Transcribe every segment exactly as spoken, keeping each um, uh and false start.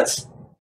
Evet.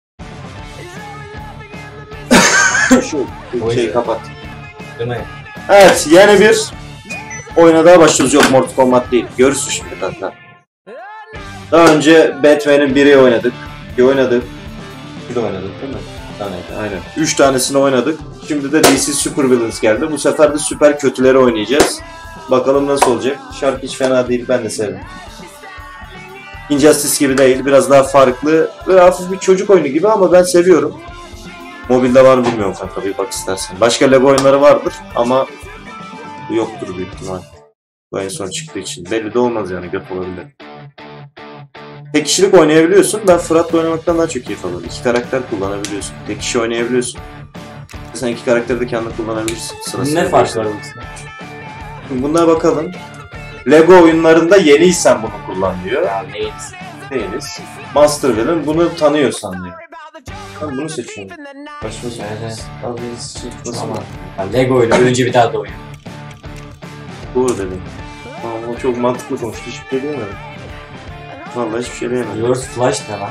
Şu şeyi kapat. Değil mi? Evet, yeni bir oyuna daha başlıyoruz. Yok, Mortal Kombat değil. Görürsün şimdi hatta. Daha önce Batman'in biri oynadık. Bir oynadık. Bir de oynadık değil mi? Aynen. Aynen. Üç tanesini oynadık. Şimdi de D C Super Villains geldi. Bu sefer de süper kötüleri oynayacağız. Bakalım nasıl olacak. Şarkı hiç fena değil. Ben de sevdim. Injustice gibi değil. Biraz daha farklı. Böyle hafif bir çocuk oyunu gibi ama ben seviyorum. Mobilde var mı bilmiyorum kanka. Bir bak istersen. Başka Lego oyunları vardır ama bu yoktur büyük ihtimal. Bu en son çıktığı için. Belli de olmaz yani. Göt olabilir. Tek kişilik oynayabiliyorsun. Ben Fırat'la oynamaktan daha çok keyif alıyorum. İki karakter kullanabiliyorsun. Tek kişi oynayabiliyorsun. Sen iki karakteri de kendin kullanabilirsin. Sırası Ne fark var? Bunlara bakalım. Lego oyunlarında yeniysen bunu kullan diyor. Ya neyiz? Değiliz. Master Villain bunu tanıyorsan diyor. Ben bunu seçiyorum. Başka söyle. Tamam. Lego ile önce bir daha da oyun. Doğru dedim. Ama o çok mantıklı konuştu. Hiçbir şey diyemedim. Vallahi hiçbir şey diyemedim. Yours Flash ne lan?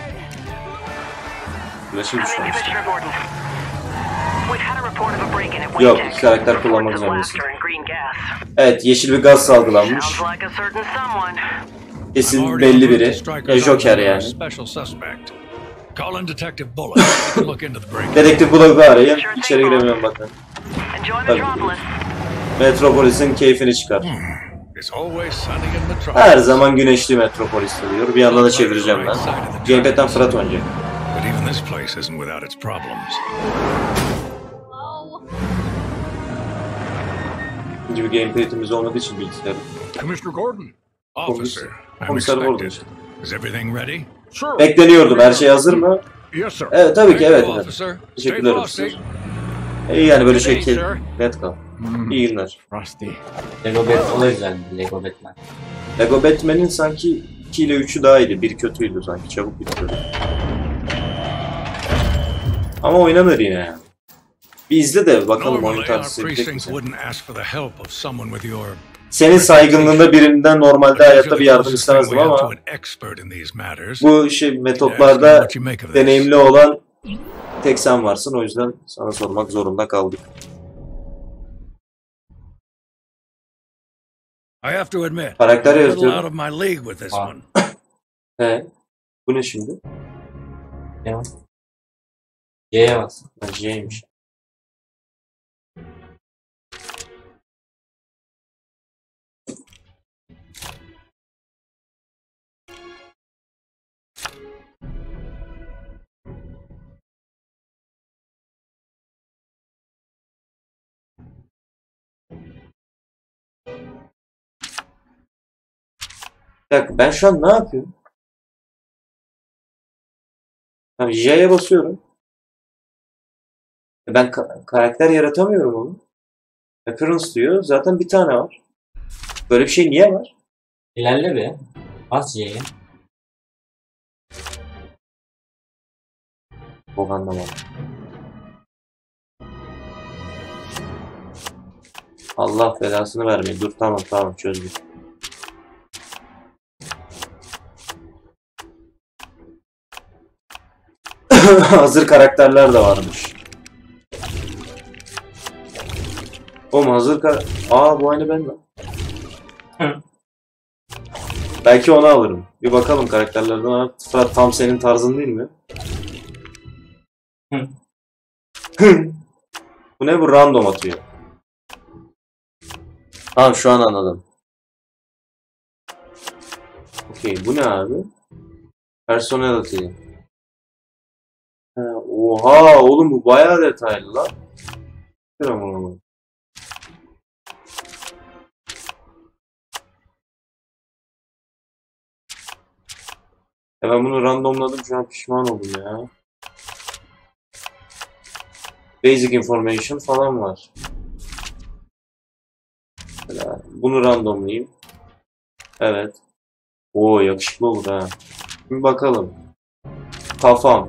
Flash'ı düşmemişti. Yok, iki karakter kullanmak zorundasın. Evet, yeşil bir gaz salgılanmış. Kesin belli biri. E, Joker yani. Dedektif Bullock'u arayın. İçeri giremiyorum bakın. Tabii. Metropolis'in keyfini çıkar. Her zaman güneşli Metropolis diyor. Bir yandan da çevireceğim ben. Gamepad'den Fırat oynayacak. İkinci bir gamepad'imiz olmadığı için bilgisayarım. Commissioner Gordon, officer, I'm Komiser Gordon. expected. Is everything ready? Bekleniyordum. Her şey hazır mı? Yes, sir. Evet, tabii ki evet. Hello, evet. officer. Teşekkürler Stay officer. frosty. İyi yani böyle şey Good ki. day, sir. Net kal. İyi günler. Frosty. Lego Batman o da güzeldi. Lego Batman. Lego Batman'in sanki iki ile üçü daha iyiydi. Bir kötüydü sanki. Çabuk bitiyordu. Ama oynanır yine yani. Bir izle de bakalım oyun Normally, our tarzı sevecek precinct misin? wouldn't ask for the help of someone with your. Senin saygınlığında birinden normalde hayatta bir yardım Closest thing istemezdim we have to ama an expert in these matters. bu şey metotlarda deneyimli olan tek sen varsın. O yüzden sana sormak zorunda kaldık. I have to admit, Karakter I'm a little out yaratıyor. of my league with this Ah. one. He. Bu ne şimdi? Ne var? Y'ye bas. Ha, J'ymiş. Bir dakika, ben şu an ne yapıyorum? Tamam, J'ye basıyorum. Ben ka- karakter yaratamıyorum onu. Appearance diyor. Zaten bir tane var. Böyle bir şey niye var? İlerle be. Bas Y'ye. Bu anlamadım. Allah belasını vermeyin. Dur tamam tamam çözdüm. Hazır karakterler de varmış. Oğlum hazır kar... Aa bu aynı ben lan. Belki onu alırım. Bir bakalım karakterlerden. Fırat tam senin tarzın değil mi? Hı. Bu ne bu? Random atıyor. Tamam şu an anladım. Okey bu ne abi? Personality. Ha, oha oğlum bu bayağı detaylı lan. Tamam oğlum. Ya ben bunu randomladım şu an pişman oldum ya. Basic information falan var. Mesela bunu randomlayayım. Evet. Oo yakışıklı olur ha. Şimdi bakalım. Kafam.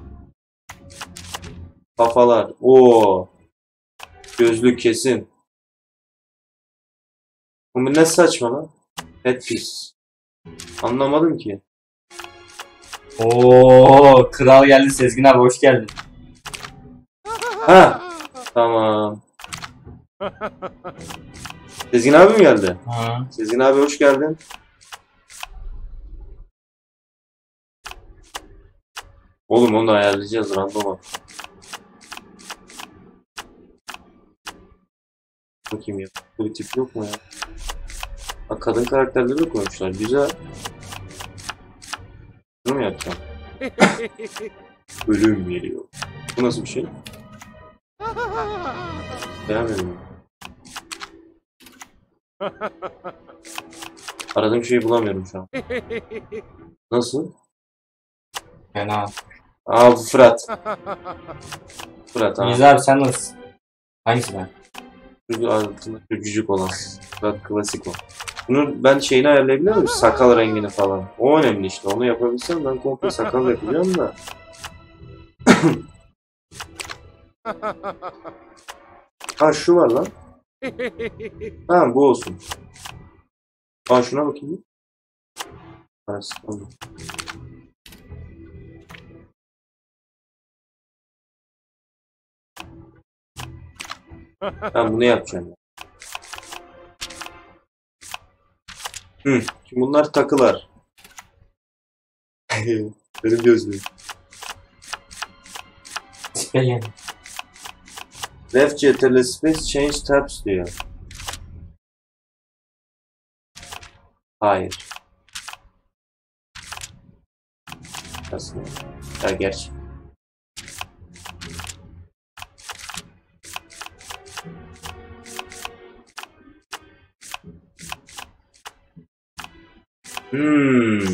Kafalar. Oo. Gözlük kesin. Bu ne saçma lan? Headpiece. Anlamadım ki. Oo, kral geldi. Sezgin abi hoş geldin. Ha. Tamam. Sezgin abi mi geldi? Ha. Sezgin abi hoş geldin. Oğlum onu da ayarlayacağız random. Bakayım ya. Bu bir tip yok mu ya? Bak kadın karakterleri de koymuşlar. Güzel. Bunu mu yapacağım? Ölüm geliyor. Bu nasıl bir şey? Beğenmedim. Aradığım şeyi bulamıyorum şu an. Nasıl? Fena. Aa bu Fırat. Fırat ha. İyiyiz abi sen nasılsın? Hangisi ben? Şu altında şu cücük olan. Fırat klasik o. Bunun ben şeyini ayarlayabiliyor muyum? Sakal rengini falan. O önemli işte. Onu yapabilsem ben komple sakal yapacağım da. Ha şu var lan. Tamam bu olsun. Aa şuna bakayım. Ha, sıkıldım. Ben bunu yapacağım. Ya. Hı, şimdi bunlar takılar. Benim gözlüğüm. Tipe gel. Left C T R L Space Change Tabs diyor. Hayır. Nasıl? Ya gerçi. Hmm.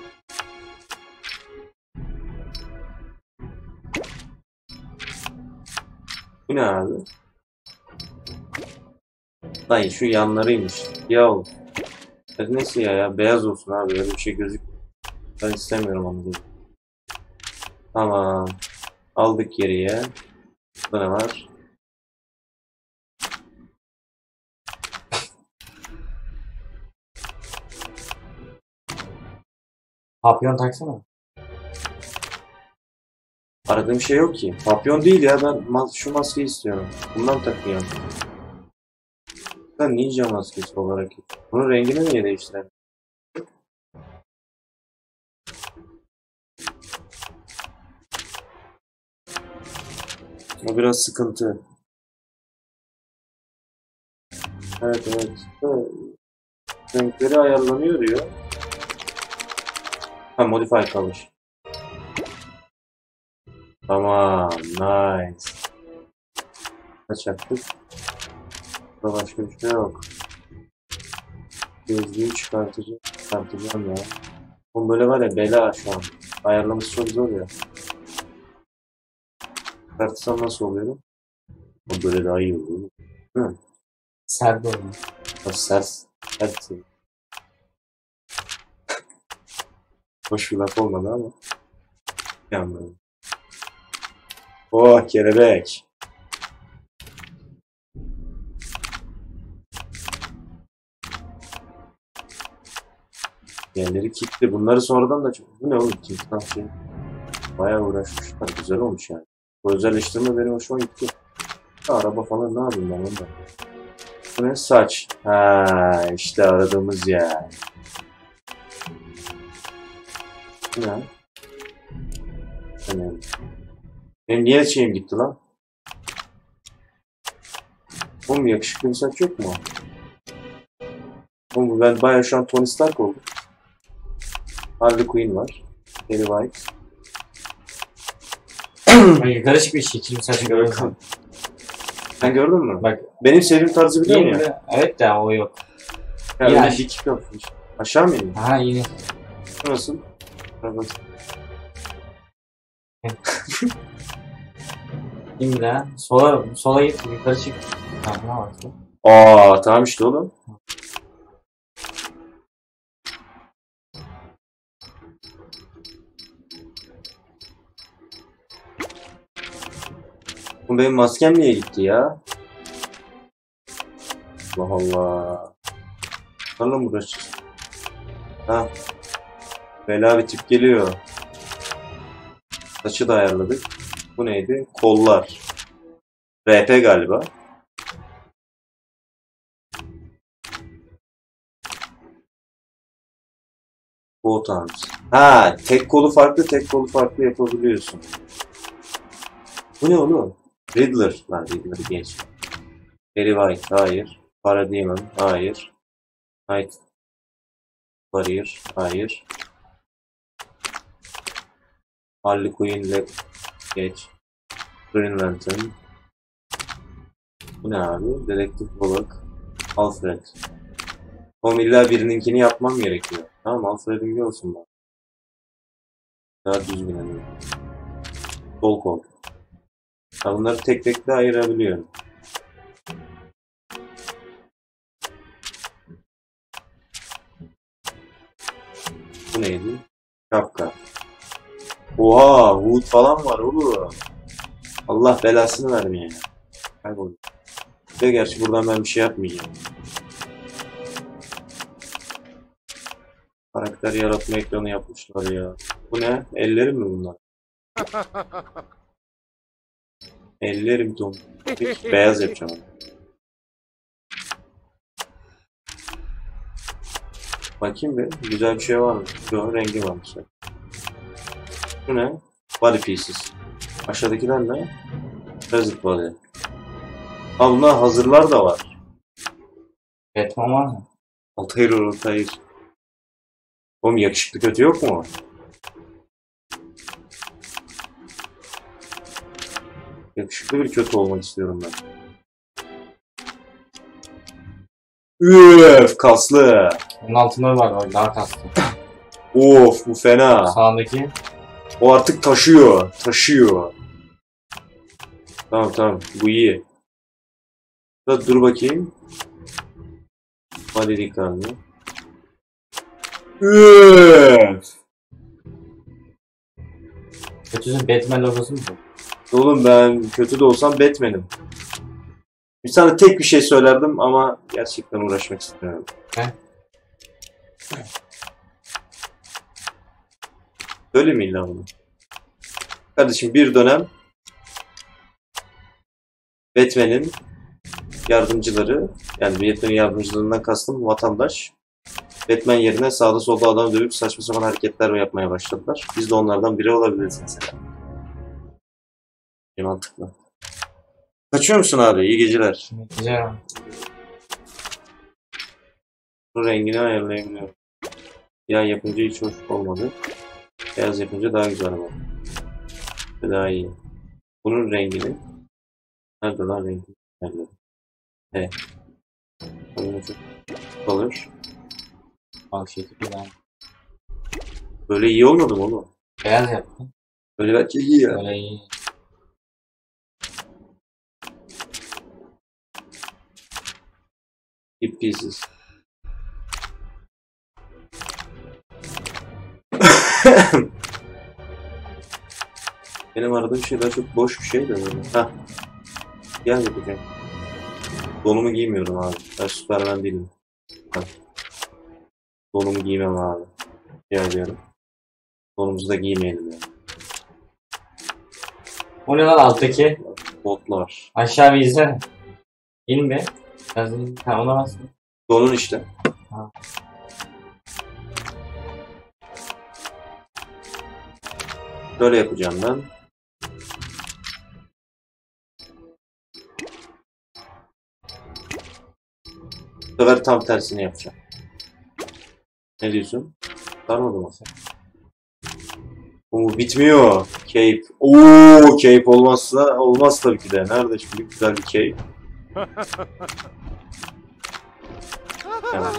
Bu ne abi? Lan şu yanlarıymış. Ya oğlum. Neyse ya ya beyaz olsun abi öyle bir şey gözükmüyor. Ben istemiyorum onu. Tamam. Aldık geriye. Burada ne var? Papyon taksana. Aradığım şey yok ki. Papyon değil ya ben mas şu maskeyi istiyorum. Bundan takıyorum. Ben ninja maskesi olarak. Bunun rengini niye değiştirelim? O biraz sıkıntı. Evet evet. evet. Renkleri ayarlanıyor diyor. Ha modify color. Tamam nice. Kaç yaptık? Burada başka bir şey yok. Gözlüğü çıkartacağım. Çıkartacağım ya. Bu böyle var ya bela şu an. Ayarlaması çok zor ya. Çıkartsam nasıl oluyor? Bu böyle daha iyi oluyor. Hı. Sert oldu. Sert. Sert. Hoş bir laf olmadı ama. Yandım. Oh kelebek. Yerleri kilitli. Bunları sonradan da çok... Bu ne oğlum kilitli şey. Bayağı uğraşmışlar. Güzel olmuş yani. Bu özelleştirme benim hoşuma gitti. Araba falan ne yapayım ben ondan. Bu ne? Saç. Ha işte aradığımız yer. Bu ne? Önemli. Benim niye şeyim gitti lan? Oğlum yakışıklı bir saç yok mu? Oğlum ben bayağı şu an Tony Stark oldum. Harley Quinn var. Perry White. Ay, karışık bir şekil bir saçı görüyorum. Sen gördün mü? Bak. Benim sevdiğim tarzı biliyor musun? Yine, evet de o yok. Yani Ya. öyle dik yapmış. Aşağı mı ineyim? Ha yine. Nasıl? Evet. Şimdi de sola sola git yukarı çık. Ha ne var? Aa tamam işte oğlum. Bu benim maskem niye gitti ya? Allah Allah. Onlarla mı uğraşacağız? Ha. Bela bir tip geliyor. Saçı da ayarladık. Bu neydi? Kollar. R P galiba. Both arms. Ha, tek kolu farklı, tek kolu farklı yapabiliyorsun. Bu ne oğlum? Riddler. Lan Riddler'ı geç. Barry White. Hayır. Parademon. Hayır. Night Warrior. Hayır. Harley Quinn'le geç. Green Lantern. Bu ne abi? Dedektif Bullock. Alfred. Oğlum illa birininkini yapmam gerekiyor. Tamam, Alfred'in bir olsun bak. Daha düzgün oluyor. Sol kol. Ha, bunları tek tek de ayırabiliyorum. Bu neydi? Şapka. Oha, Wood falan var oğlum. Allah belasını vermeye. Kaybol. Ve gerçi buradan ben bir şey yapmayacağım. Karakter yaratma ekranı yapmışlar ya. Bu ne? Ellerim mi bunlar? Ellerim Tom. Beyaz yapacağım onu. Bakayım bir. Güzel bir şey var mı? Yok, rengi varmış. Bu ne? Body pieces. Aşağıdakiler ne? Present body. Ha, bunlar hazırlar da var. Batman var mı? Altair Altair. Oğlum yakışıklı kötü yok mu? Yakışıklı bir kötü olmak istiyorum ben. Üf, kaslı. Onun altında var o daha kaslı. Of, bu fena. Sağındaki O artık taşıyor. Taşıyor. Tamam tamam, bu iyi. Dur, dur bakayım. Hadi dikkatli. Üf. kötüsün Batman logosu mu bu? Oğlum ben kötü de olsam Batman'im. Bir sana tek bir şey söylerdim ama gerçekten uğraşmak istemiyorum. Ne? Öyle mi illa bunu? Kardeşim, bir dönem Batman'in yardımcıları, yani Batman'in yardımcılığından kastım vatandaş, Batman yerine sağda solda adam dövüp saçma sapan hareketler yapmaya başladılar. Biz de onlardan biri olabiliriz mesela. Ne mantıklı. Kaçıyor musun abi? İyi geceler. Güzel. Bu rengini ayarlayabiliyorum. Ya yapınca hiç hoş olmadı. Beyaz yapınca daha güzel oldu. Ve daha iyi. Bunun rengini... Nerede lan rengi? Nerede? Evet. Böyle çok kalır. Bak şekilde ben. Böyle iyi olmadı mı oğlum? Beyaz yaptım. Böyle belki iyi ya. Böyle iyi. Hip pieces. Benim aradığım şey daha çok boş bir şey de böyle. Hah. Gel yapacağım. Donumu giymiyorum abi. Ben Superman değilim. Hah. Donumu giymem abi. Rica ediyorum. Donumuzu da giymeyelim yani. O ne lan alttaki? Botlar. Aşağı bir izle. İn be. Biraz in. Ha ona bas. Donun işte. Ha. Böyle yapacağım ben. Bu sefer tam tersini yapacağım. Ne diyorsun? Sarmadı mı? Oo, bitmiyor. Cape. Oo, cape olmazsa olmaz tabii ki de. Nerede şimdi güzel bir cape? Hemen.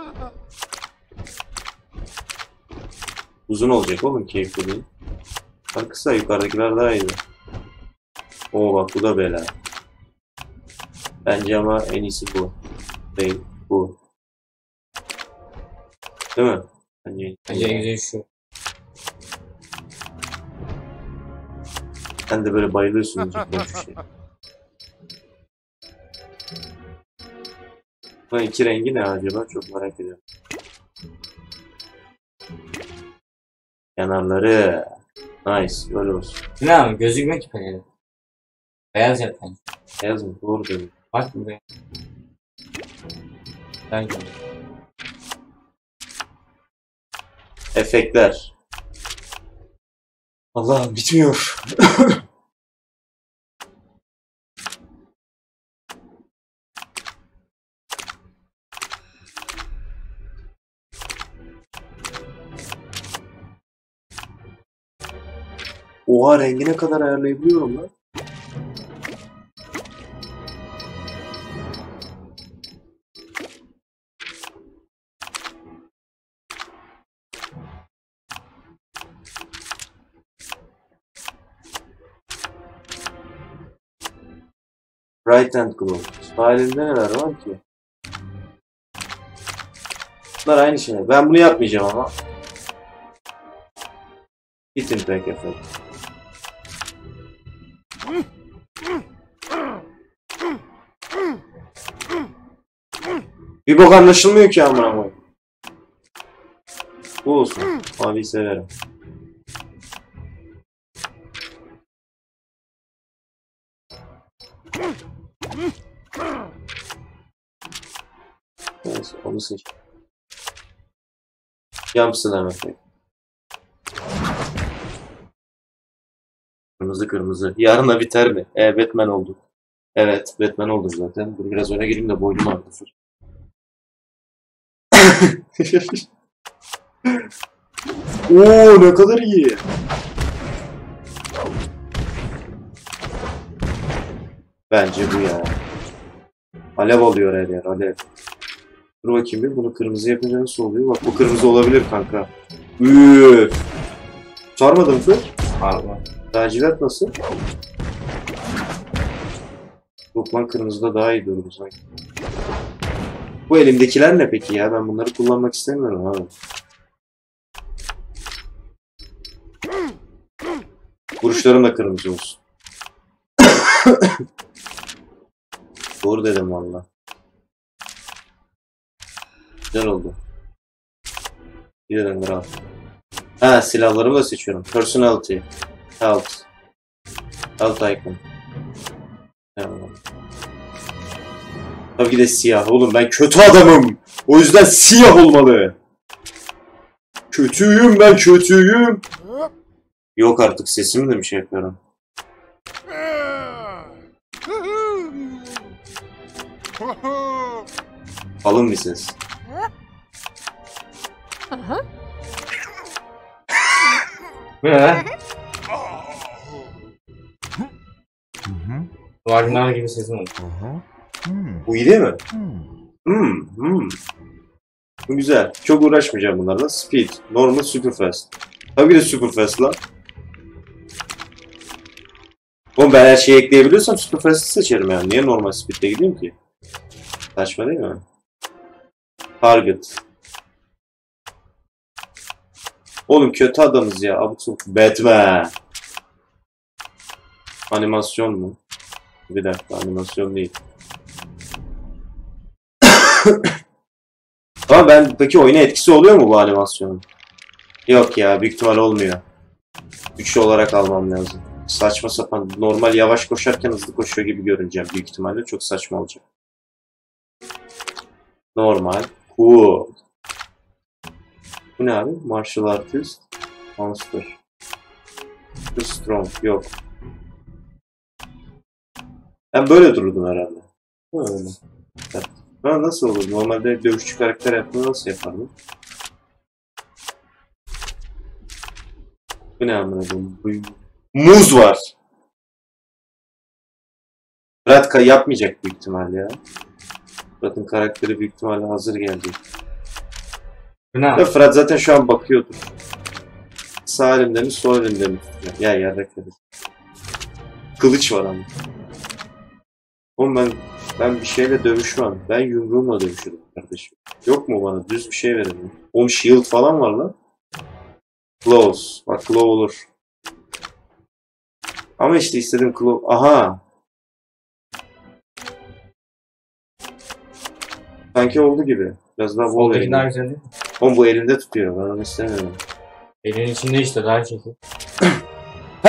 Uzun olacak oğlum cape dediğin. Bak kısa, yukarıdakiler daha iyiydi. Oo bak, bu da bela. Bence ama en iyisi bu. Değil, bu. Değil mi? Bence, Bence en güzel şu. sen de böyle bayılıyorsun diyecek boş bir şey. Bu iki rengi ne acaba? Çok merak ediyorum. Kenarları. Nice. Öyle olsun. Ne abi gözükmüyor ki pelerin. Beyaz yap bence. Beyaz mı? Doğru dedim. Bak buraya. Ben gördüm. Efektler. Allah'ım bitmiyor. Oha rengine kadar ayarlayabiliyorum lan. Right hand glove. Sağ elimde neler var ki? Bunlar aynı şey. Ben bunu yapmayacağım ama. Hit impact effect. Bir bok anlaşılmıyor ki amına koyayım. Bu olsun. Maviyi severim. Neyse onu seç. Jump slam effect. Kırmızı kırmızı. Yarın da biter mi? E Batman olduk. Evet Batman olduk zaten. Dur biraz öne gireyim de boynum ağrısın. Oo ne kadar iyi. Bence bu ya. Alev alıyor her yer alev. Dur bakayım bir bunu kırmızı yapınca nasıl oluyor? Bak bu kırmızı olabilir kanka. Üüüüüü. Sarmadın mı? Pardon. Lacivet nasıl? Yok lan kırmızıda daha iyi durur sanki. Bu elimdekiler ne peki ya? Ben bunları kullanmak istemiyorum abi. Vuruşlarım da kırmızı olsun. Doğru dedim valla. Güzel oldu. Bir de render al. Ha silahlarımı da seçiyorum. Personality. Health. Health icon. Tamam. Tabii ki de siyah. Oğlum ben kötü adamım. O yüzden siyah olmalı. Kötüyüm ben kötüyüm. Yok artık sesimi de bir şey yapıyorum. Kalın bir ses. Ne? Vagnar gibi sesim oldu. Bu iyi değil mi? Hmm, hmm. Bu güzel. Çok uğraşmayacağım bunlarla. Speed, normal, super fast. Tabii ki de super fast lan. Oğlum ben her şeyi ekleyebiliyorsam super fast'ı seçerim yani. Niye normal speed'de gideyim ki? Saçma değil mi? Target. Oğlum kötü adamız ya. Abuk sabuk. Batman. Animasyon mu? Bir dakika animasyon değil. Ama ben peki oyuna etkisi oluyor mu bu animasyonun? Yok ya büyük ihtimal olmuyor. Güçlü olarak almam lazım. Saçma sapan normal yavaş koşarken hızlı koşuyor gibi görüneceğim büyük ihtimalle çok saçma olacak. Normal. Cool. Bu ne abi? Martial Artist. Monster. Strong. Yok. Ben böyle dururdum herhalde. Böyle. Evet. Ben nasıl olur? Normalde dövüşçü karakter yaptığını nasıl yapardım? Bu ne anladım? Muz var. Fırat yapmayacak büyük ihtimalle ya. Fırat'ın karakteri büyük ihtimalle hazır geldi. Ne? Fırat zaten şu an bakıyordur. Sağ elimde mi sol elimde mi tutuyor? Ya yarrak dedi. Kılıç var ama. Oğlum ben ben bir şeyle dövüşmem. Ben yumruğumla dövüşürüm kardeşim. Yok mu bana düz bir şey verin? Oğlum shield falan var lan. Claws. Bak claw olur. Ama işte istediğim claw. Aha. Sanki oldu gibi. Biraz daha bol Soldaki daha elinde. güzel değil mi? Oğlum bu elinde tutuyor. Ben onu istemiyorum. Elin içinde işte daha çekil.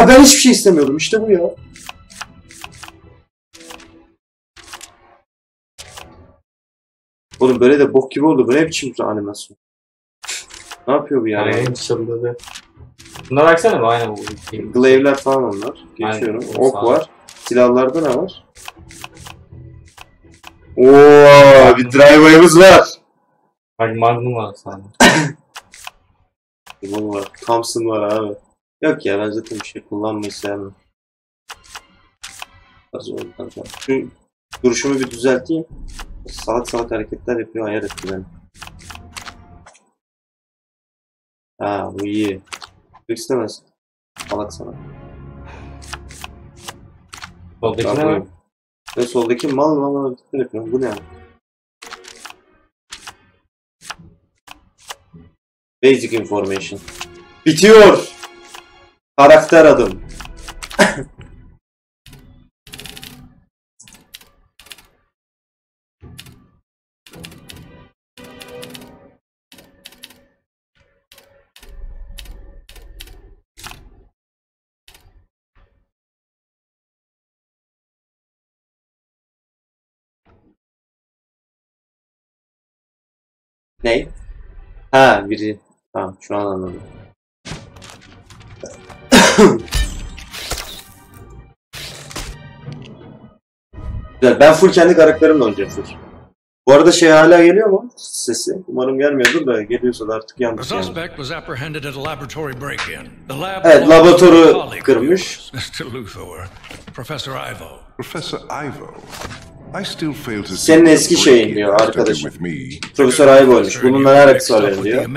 Ha ben hiçbir şey istemiyordum. İşte bu ya. Oğlum böyle de bok gibi oldu. Bu ne biçim animasyon? Ne yapıyor bu ya? Yani çıldırdı. Buna baksana, bu aynen bu. Glaive'ler falan onlar. Geçiyorum. Aynen, Ok sağ var. Silahlarda ne var? Oo, bir driveway'ımız var. Bak Magnum var sana. Limon var. Thompson var abi. Yok ya ben zaten bir şey kullanmayı sevmem. Şu duruşumu bir düzelteyim. Salak salak hareketler yapıyor, ayar etti beni. Ha bu iyi. Çok istemez. Salak salak. Soldaki ne var? Ve soldaki mal mal hareketler yapıyor. Bu ne yani? Basic information. Bitiyor. Karakter adım. Ne? Ha biri. Tamam şu an anladım. Güzel. Ben full kendi karakterimle oynayacağım full. Bu arada şey hala geliyor mu? Sesi. Umarım gelmiyordur da geliyorsa da artık The yanlış yani. suspect was apprehended at a laboratory break-in. The lab Evet, laboratuvarı kırmış. mister Luthor, Professor Ivo. Professor Ivo. I still fail to Senin eski şeyin diyor arkadaşım. Profesör Ivo'ymuş. Bununla ne alakası var benim diyor.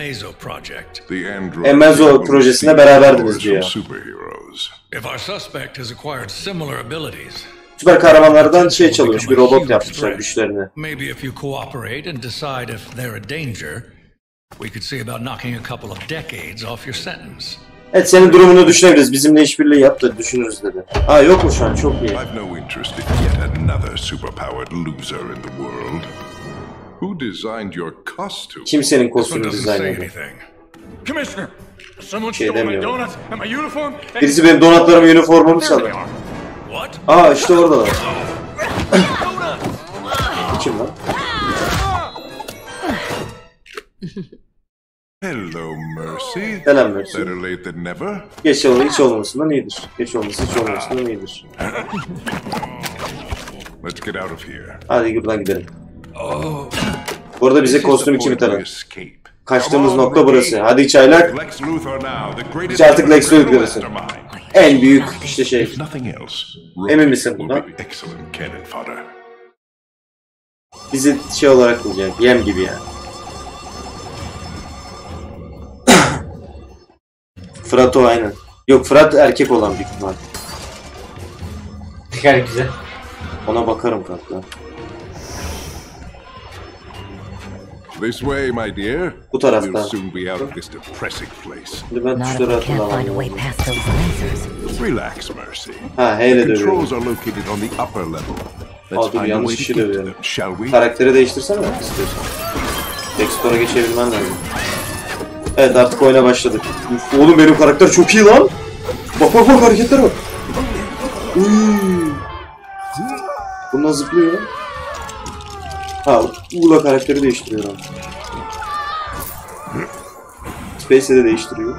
Amazo projesinde beraberdiniz diyor. If our suspect has acquired similar abilities, süper kahramanlardan şey çalıyormuş, bir robot yapmışlar güçlerini. Maybe if you cooperate and decide if they're a danger, we could see about knocking a couple of decades off your sentence. Evet senin durumunu düşünebiliriz. Bizimle işbirliği yap da düşünürüz dedi. Aa yok mu şu an? Çok iyi. I've no interest in yet another superpowered loser in the world. Who designed your costume? Kimsenin This one kostümü doesn't dizayn say ediyor. anything. Commissioner, someone Şey stole my demiyorum. donut and my uniform. Birisi benim donatlarımı, üniformumu There they çaldı. are. What? Aa işte oradalar. Kim lan? Hello, Mercy. Selam Mercy. Better late than never. Geç olması hiç olmasından iyidir. Geç olması hiç olmasından iyidir. Let's get out of here. Hadi buradan gidelim. Bu arada bize kostümü kimi tanır? Escape. Kaçtığımız nokta burası. Hadi çaylak. Lex Luthor now, the greatest İşte artık Lex Luthor mastermind. En büyük işte şey. If nothing else, Emin misin will bundan? be excellent cannon fodder. Bizi şey olarak bulacak. Yem gibi yani. Fırat o aynen. Yok Fırat erkek olan büyük ihtimal. Gayet güzel. Ona bakarım Fırat'la. This way, my dear. Bu taraftan. We'll soon be out of this depressing place. Şimdi ben Not if tuşları we can't find a hatırlamam way lazım. past those lasers. Relax, Mercy. Ha H ile The dövüyorum. controls are located on the upper level. Aa Let's dur find a yanlış way kişi to get to dövüyorum. them, shall we? Karakteri değiştirsene istiyorsan. Explora geçebilmen lazım. Evet artık oyuna başladık. Uf, oğlum benim karakter çok iyi lan. Bak bak bak hareketlere bak. Uy. Bundan zıplıyor. Ha Uğur'la karakteri değiştiriyor. Space'e de değiştiriyor.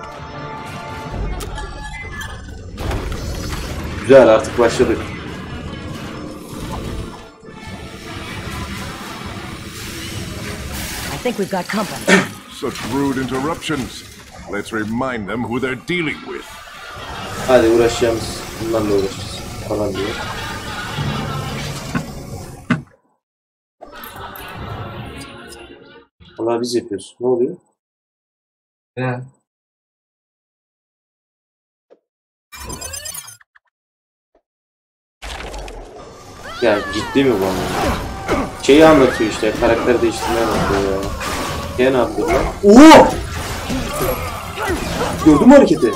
Güzel artık başladık. I think we've got company. Such rude interruptions. Let's remind them who they're dealing with. Hadi uğraşacağımız bunlarla uğraşacağız falan diyor. Vallahi biz yapıyoruz. Ne oluyor? Ne? Ya ciddi mi bu anlamda? Şeyi anlatıyor işte, karakter değiştirmeyi anlatıyor ya. Ya ne yapıyor lan? Oo! Gördün mü hareketi?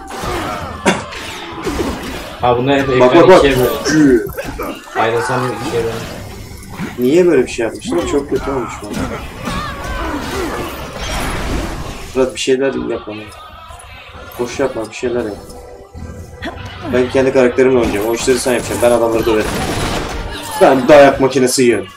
Ha bunlar hep Bak ekran bak bak. ikiye böyle. Gü. Aynen sanırım ikiye böyle. Niye böyle bir şey yapmışlar? Çok kötü olmuş lan. Fırat bir şeyler yapma. Boş yapma, bir şeyler yap. Ben kendi karakterimle oynayacağım. O işleri sen yapacaksın. Ben adamları döverim. Ben dayak makinesi yiyorum.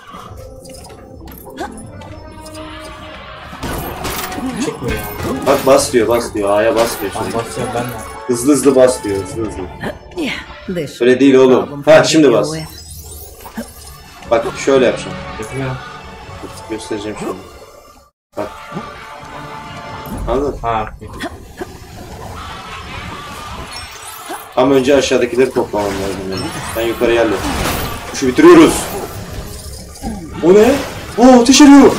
Çıkmıyor ya. Bak bas diyor, bas diyor. A'ya bas diyor. Ben basıyorum ben de. Hızlı hızlı bas diyor, hızlı hızlı. Yeah, this Öyle değil oğlum. problem Ha to şimdi deal bas. with. Bak şöyle yapacağım. Yapıyor. Göstereceğim şöyle. Bak. Anladın mı? Ha. Ama önce aşağıdakileri toplamam lazım benim. Ben yukarı yerlerim. Şu bitiriyoruz. O ne? Oo ateş ediyor.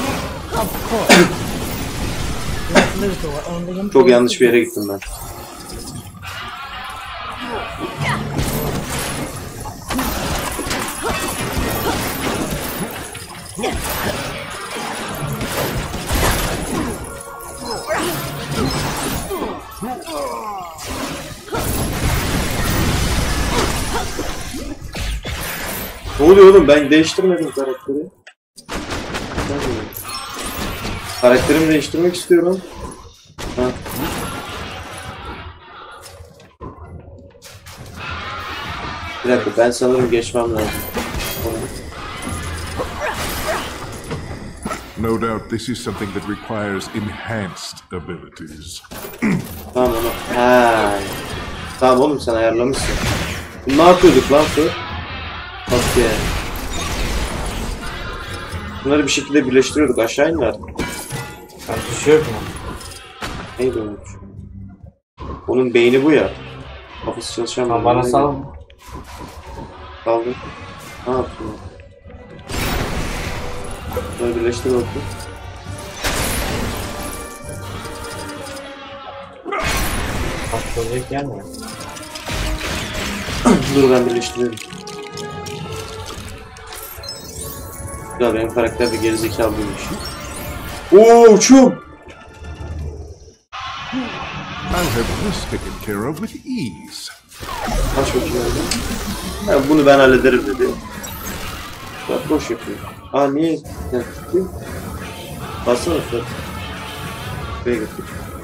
Luthor only Çok yanlış bir yere gittim ben. Ne oluyor oğlum? Ben değiştirmedim karakteri. Karakterimi değiştirmek istiyorum. Ha. Bir dakika, ben sanırım geçmem lazım. No doubt this is something that requires enhanced abilities. Tamam onu. Ha. Tamam oğlum sen ayarlamışsın. Bunu ne yapıyorduk lan şu? Okey. Bunları bir şekilde birleştiriyorduk. Aşağı inler. Ben düşüyorum mu? Neydi olmuş? Onun beyni bu ya. Kafası çalışan Tamam bir bana beyni. sal. Kaldı. Ne yaptın? Bunları birleştir bakayım. Başlayacak yer mi? Dur ben birleştiriyorum. Ya benim karakter bir gerizekalı değilmiş. Oo uçuyorum. I'll have this taken care of with ease. Kaç bakayım öyle. Ha, bunu ben hallederim dedi. Bak boş yapıyor. Aa niye? Ya, tutayım. Bassana Fırat. Buraya götür.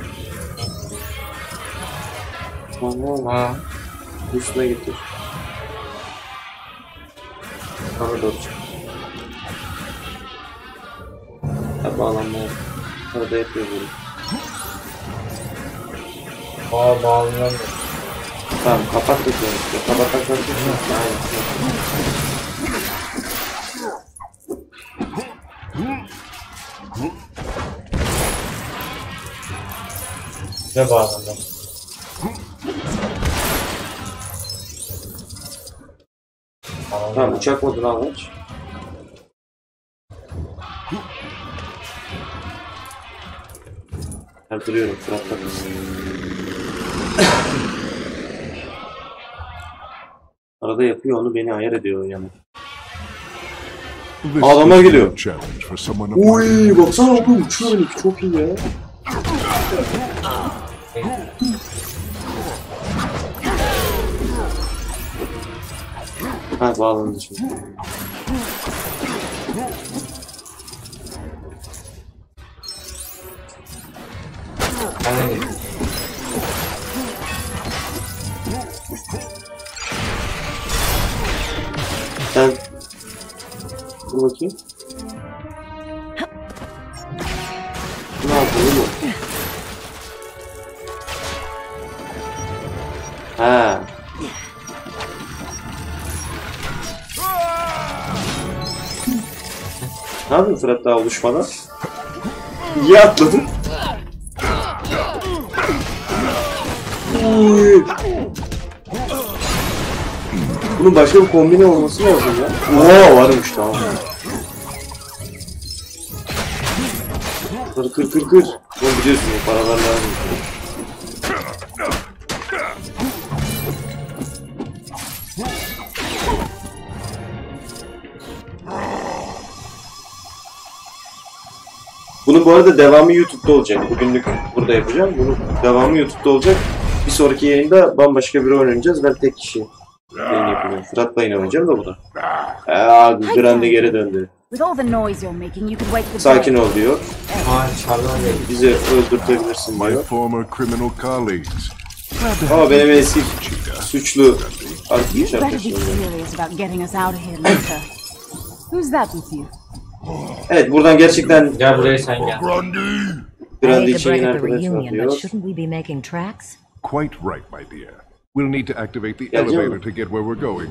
Tamam. Ha. Üstüne getir. Bana doğru çık. Ha bağlanmaya. Arada yapıyor böyle. Aa bağlanıyor. Tamam kapat da şöyle. Kapat kapat kapat. Aynen. Ne bağlanıyor? Tamam uçak modunu al aç. Erteliyorum Fırat'la. Arada yapıyor onu, beni ayar ediyor yani. This Adama is geliyor. a challenge for someone of Uy my baksana abi uçuyor benimki, çok iyi ya. Ha bağlandı şimdi. Ben de gittim. Sen dur bakayım. Ne yapıyor bu? Ha. Ne yapıyorsun Fırat daha oluşmadan? İyi atladın. Uy. Bunun başka bir kombine olması lazım ya. Oo varmış tamam. Kır kır kır kır. Bunu biliyorsun o paralar lazım. Bunun bu arada devamı YouTube'da olacak. Bugünlük burada yapacağım. Bunun devamı YouTube'da olacak. Bir sonraki yayında bambaşka bir oyun oynayacağız. Ben tek kişi yayın yapacağım. Fırat'la yine oynayacağım da bu da. Aa, Grande geri döndü. With all the noise you're making, you could wake the Sakin dead. ol diyor. Ha çarlar değil. Bizi öldürtebilirsin my diyor. former criminal colleagues. Ama benim eski suçlu arkadaş You better be arkadaşım. serious about getting us out of here, Luther. Who's that with you? Evet buradan gerçekten Gel buraya sen gel. I Grandi hate to için break yeni up the arkadaş reunion, but yapıyor. shouldn't we be making tracks? Quite right, my dear. We'll need to activate the Yeah, elevator Jim. to get where we're going.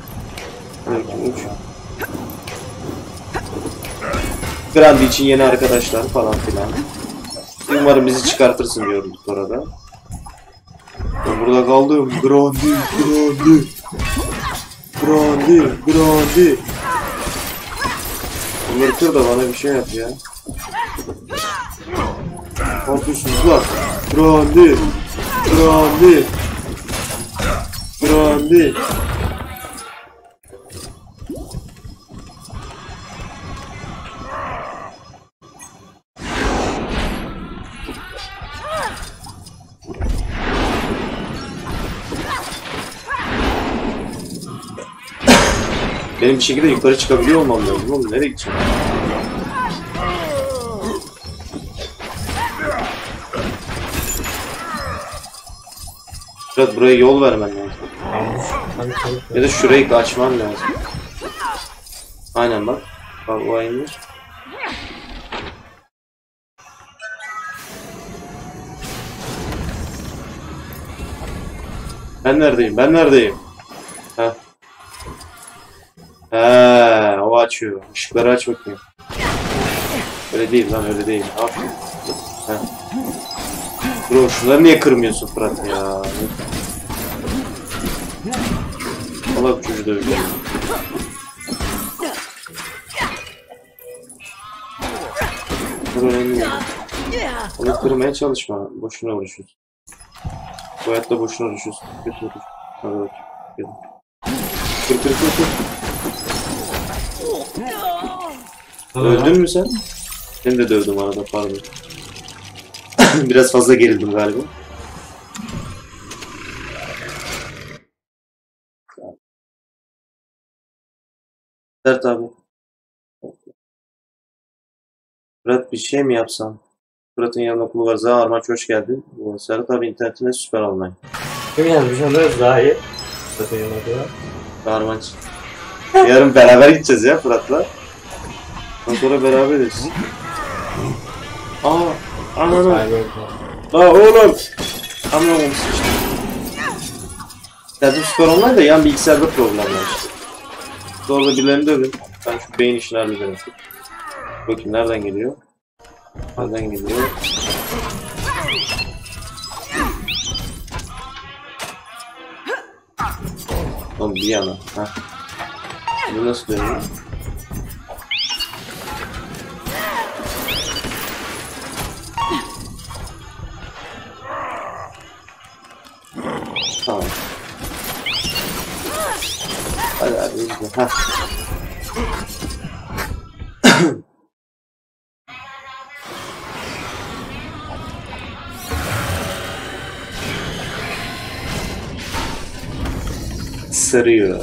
Grandi için yeni arkadaşlar falan filan. Umarım bizi çıkartırsın diyoruz orada. Ben burada kaldım. Grandi, Grandi. Grandi, Grandi. Bunları kır da bana bir şey yap ya. Ne yapıyorsunuz lan? Grandi, Grandi. Grandi. Benim bir şekilde yukarı çıkabiliyor olmam lazım oğlum. Nereye gideceğim? Biraz buraya yol vermen lazım. Tabii, tabii. Ya da şurayı açman lazım. Aynen bak. Bak o indir. Ben neredeyim? Ben neredeyim? Heh. He, o açıyor. Işıkları aç bakayım. Öyle değil lan, öyle değil. Ne yapıyorsun? Heh. Bro, şunları niye kırmıyorsun Fırat ya? Allah bu çocuğu döveceğim. Bu önemli. Onu kırmaya çalışma. Boşuna uğraşıyorsun. Bu hayatta boşuna uğraşıyorsun. Kötü uğraşıyorsun. Hadi bak. Kır kır kır kır. Öldün mü sen? Seni de dövdüm arada, pardon. Biraz fazla gerildim galiba. Sert abi. Fırat bir şey mi yapsam? Fırat'ın yanında okulu var. Zaha Armaç hoş geldin. Serhat abi internetine süper online. Kim yazmış onları Zahir? Zaten yanında. Armaç. Yarın beraber gideceğiz ya Fırat'la. Ondan sonra beraberiz. Aa, ananı. La oğlum. Anlamamışsın işte. Zaten süper online da yan bilgisayarda problem var işte. Sonra da birilerini dövün. Ben şu beyin işini hallederim. Bakayım nereden geliyor? Nereden geliyor? Oğlum bir yana. Heh. Bu nasıl dönüyor? Tamam. Hadi hadi izle. Heh. Sarıyor.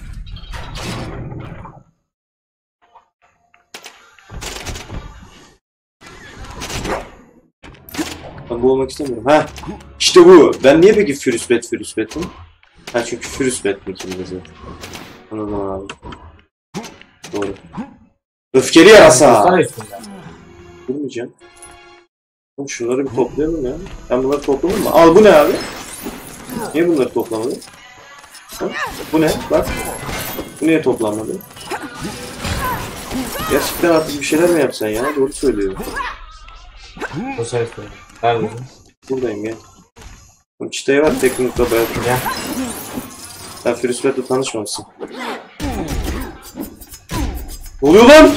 Ben bu olmak istemiyorum. Ha, işte bu. Ben niye peki Fürüsbet Fürüsbet'im? Ha çünkü Fürüsbet mi kimde zaten? Anladım abi. Doğru. Öfkeli yarasa. Durmayacağım. Şunları bir toplayalım ya. Ben bunları topladım mı? Al bu ne abi? Niye bunları toplamadın? Ha? Bu ne? Bak. Bu niye toplanmadı? Gerçekten artık bir şeyler mi yapsan ya? Doğru söylüyor. Bu ses mi? Neredesin? Buradayım gel. Bu çıtayı var teknikle bayat. Gel. Sen Fürüsbet'le tanışmamışsın. Ne oluyor lan?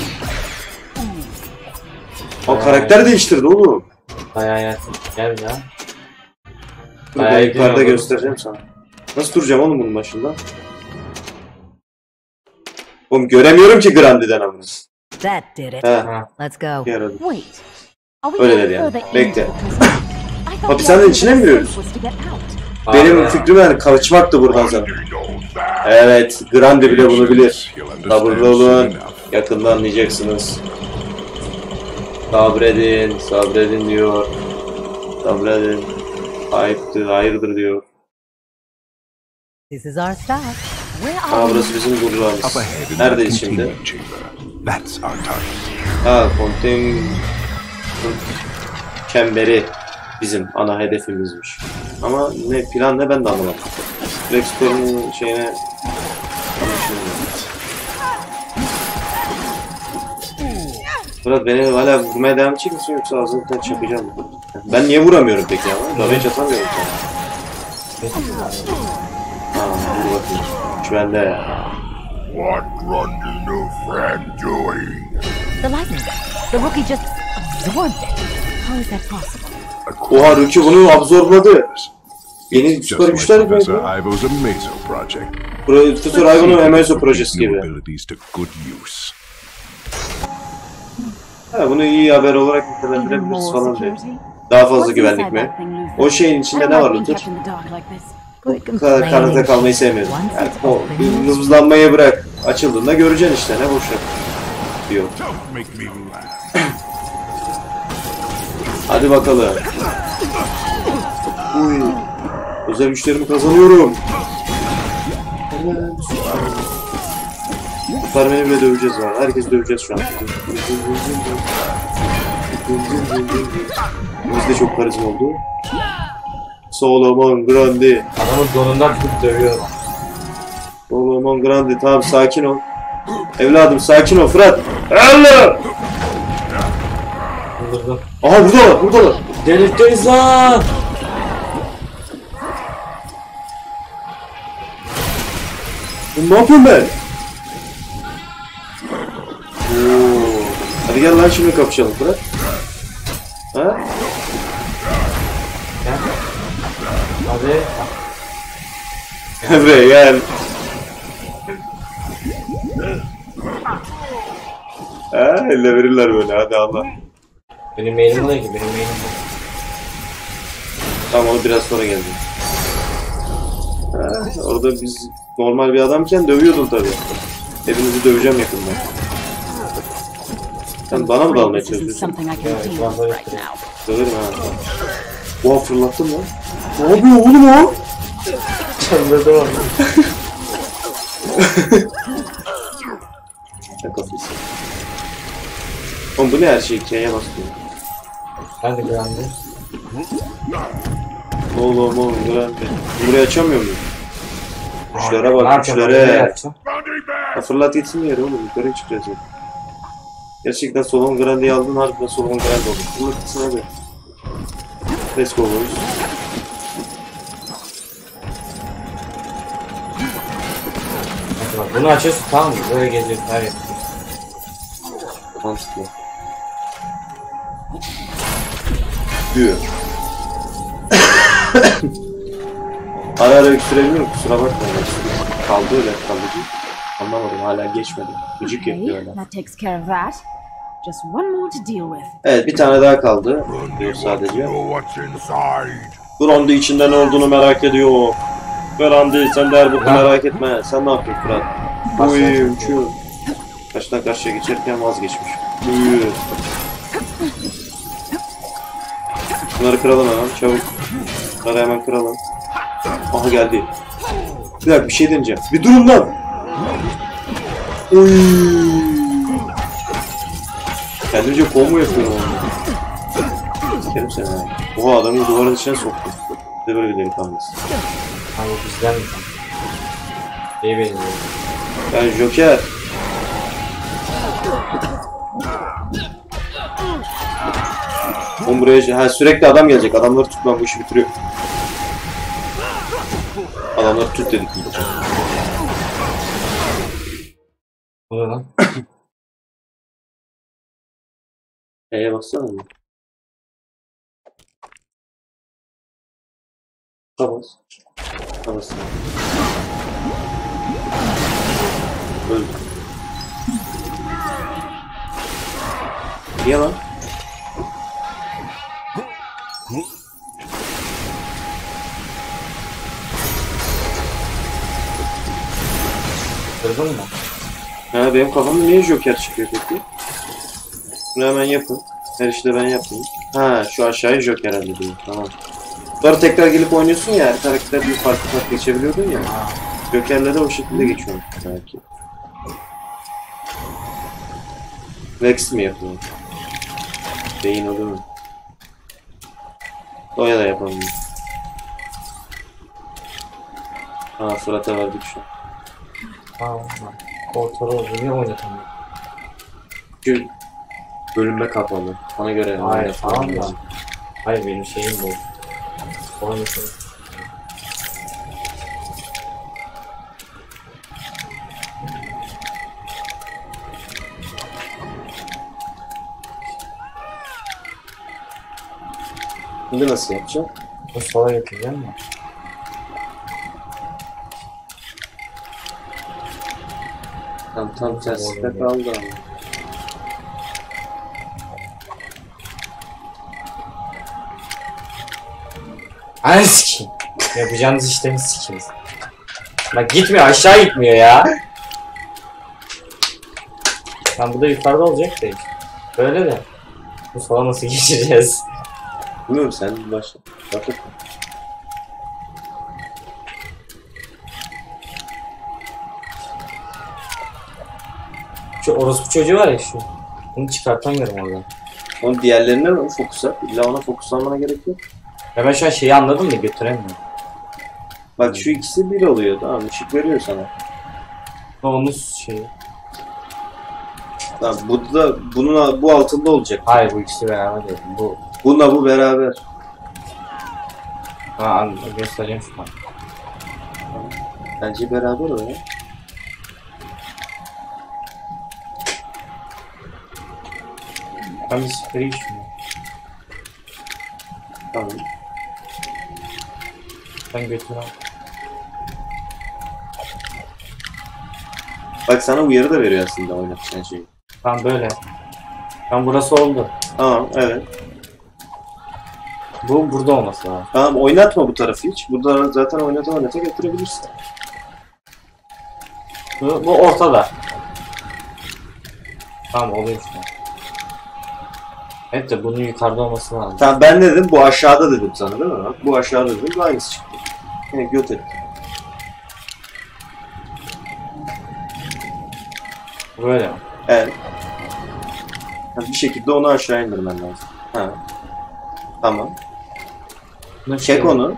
Aa karakter değiştirdi oğlum. Bayağı yer. Gel ya. Dur ben yukarıda göstereceğim sana. Nasıl duracağım oğlum bunun başında? Oğlum göremiyorum ki Grandi'den amına. That did it. He. Let's go. Yaradı. Wait. Are we Öyle going dedi yani. further Bekle. into the prison? I thought the Hapishanenin only içine mi giriyoruz? escape was to get out. Benim fikrim yani kaçmaktı buradan sana. Evet, Grandi bile bunu bilir. Sabırlı olun, yakında anlayacaksınız. Sabredin, sabredin diyor. Sabredin. Ayıptı, hayırdır diyor. This is our stop. Where Aa are we? burası bizim Up durağımız. ahead in that Neredeyiz şimdi? containment chamber. That's our target. Ha, konten... Çemberi bizim ana hedefimizmiş. Ama ne plan ne ben de anlamadım. Rextor'un şeyine... Anlaşılmıyor. Murat beni hala vurmaya devam edecek misin yoksa ağzından çakacağım mı? Ben niye vuramıyorum peki ya? Damage atamıyorum sana. Ha, dur bakayım. Şu bende ya. What run your new friend doing? The lightning. The rookie just absorbed it. How is that possible? Oha Ruki bunu absorbladı. Yeni Just süper like güçler mi? Professor Ivo's Amazo project. Profesör Ivo'nun Amazo projesi New gibi. abilities to good use. Ha, bunu iyi haber olarak Even nitelendirebiliriz more falan diyor. security? Daha fazla What's güvenlik inside mi? that thing, Luther? O şeyin I içinde don't ne like var being Luther? kept in the dark like this. Quit Bu kadar karanlıkta complaining. kalmayı sevmiyorum. Once Yani it's o open, nüfuzlanmayı bırak. Açıldığında göreceksin işte ne boşver diyor. Don't make me laugh. Hadi bakalım. Uy. Özel güçlerimi kazanıyorum. Süpermen'i bile döveceğiz ha. Herkes döveceğiz şu an. Biz de çok karizma oldu. Solomon Grandi. Adamın donundan tutup dövüyor. Solomon Grandi. Tamam sakin ol. Evladım sakin ol Fırat. Allah! Vurdurdum. Aha buradalar buradalar. Delirtteyiz lan. Ne yapıyorum ben? Oo. Hadi gel lan şimdi kapışalım Fırat. Ha? Gel. Hadi. Emre gel. Ha, elle verirler böyle hadi Allah. Benim mailim oluyor ki benim mailim bu. Tamam onu biraz sonra geldi. Ha, orada biz normal bir adamken dövüyordun tabii. Hepinizi döveceğim yakında. Sen bana mı dalmaya This isn't çalışıyorsun? something I can Evet, deal ben with böyle right now. Döverim ha. Oha fırlattın lan. Ne yapıyor oğlum o? Çandırdım onu. Şakasız. Oğlum bu ne her şey K'ye basıyor. Hadi grandi. Oğlum oğlum grande. Burayı açamıyor muyum? Güçlere Ne bak yapacağım? Nereye güçlere. yapacağım? Ha, fırlat gitsin yere oğlum yukarı çıkacağız ya. Gerçekten Solomon Grande'yi aldın harbiden Solomon Grande oldu. Fırlat gitsin hadi. Let's go boys. Hadi bak bunu açıyorsun tamam mı? Böyle geziyorsun her yer. Mantıklı. Diyor. Ara ara öksürebiliyorum kusura bakmayın. Kaldı öyle kalıcı. Anlamadım hala geçmedi. Gıcık yapıyor Okay, öyle. that takes care of that. Just one more to deal with. Evet bir tane daha kaldı. Diyor sadece. Know what's inside. Grandi içinde ne olduğunu merak ediyor. Grandi sen de her boku merak etme. Sen ne yapıyorsun Fırat? Uy uçuyor. Karşıdan karşıya geçerken vazgeçmiş. Uy. Bunları kıralım hemen çabuk. Bunları hemen kıralım. Aha geldi. Bir dakika bir şey deneyeceğim. Bir durun lan. Uy. Kendimce combo yapıyorum onu. Sikerim seni ha. Oha adamı duvarın içine soktum. Bir de böyle bir delikanlısın. Ha bu bizden mi? İyi benziyor. Ben Joker. Oğlum buraya ha, sürekli adam gelecek. Adamları tut ben bu işi bitiriyor. Adamları tut dedik. Bu ne lan? E'ye bassana mı? Tamam. Tamam. Öldü. Niye lan? Kırdın mı? Ha benim kafamda niye Joker çıkıyor peki? Bunu hemen yapın. Her işi de ben yapayım. Ha şu aşağıyı Joker hallediyor. Tamam. Sonra tekrar gelip oynuyorsun ya, her karakter bir farklı farklı geçebiliyordun ya. Joker'le de o şekilde geçiyorum belki. Vex mi yapıyor? Beyin olur mu? Oya da yapalım. Aa, Fırat'a verdik şu an. Tamam. Ortada oldu. Niye oynatamıyor? Çünkü bölünme kapalı. Ona göre Hayır oynatmam tamam da. lazım. Hayır benim şeyim bu. Oynatıyor. Şimdi nasıl yapacağım? Bu sola yapacağım mı? Tam tam tersine kaldı ama. Anı sikeyim. Yapacağınız işlemi sikeyim. Bak gitmiyor, aşağı gitmiyor ya. Tam bu da yukarıda olacak değil. Böyle de. Bu sola nasıl geçeceğiz? Bilmiyorum, sen bir başla. Bak bakalım. Şu orospu çocuğu var ya şu. Bunu çıkartamıyorum oradan. Onun diğerlerine mi fokus yap? İlla ona fokuslanmana gerek yok. Ya ben şu an şeyi anladım da götüremiyorum. Bak şu ikisi bir oluyor, tamam, ışık veriyor sana. Onun şeyi. Tamam, bu da bunun bu altında olacak. Hayır bu ikisi beraber değil. Bu. Bununla bu beraber. Ha anladım. Göstereyim şu an. Bence beraber o ya. Ben bir sprey düşünüyorum. Tamam. Ben götüremem. Bak sana uyarı da veriyor aslında oynatacağın şeyi. Tamam böyle. Tam burası oldu. Tamam, evet. Bu burada olması lazım. Tamam, oynatma bu tarafı hiç. Burada zaten oynata oynata getirebilirsin. Bu, bu ortada. Tamam oluyor şu an. Evet de bunun yukarıda olması lazım. Tamam, ben ne dedim? Bu aşağıda dedim sana değil mi? Bak, bu aşağıda dedim. Bu aynısı çıktı. Yine göt et. Böyle mi? Evet. Ha, bir şekilde onu aşağı indirmen lazım. Ha. Tamam. Bunu Çek şey- onu.